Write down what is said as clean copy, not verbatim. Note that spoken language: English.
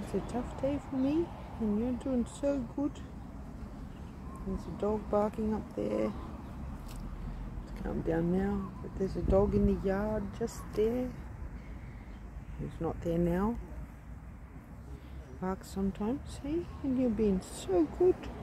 It's a tough day for me, and you're doing so good. There's a dog barking up there. It's calmed down now, but there's a dog in the yard just there. He's not there now. Barks sometimes, see? And you're being so good.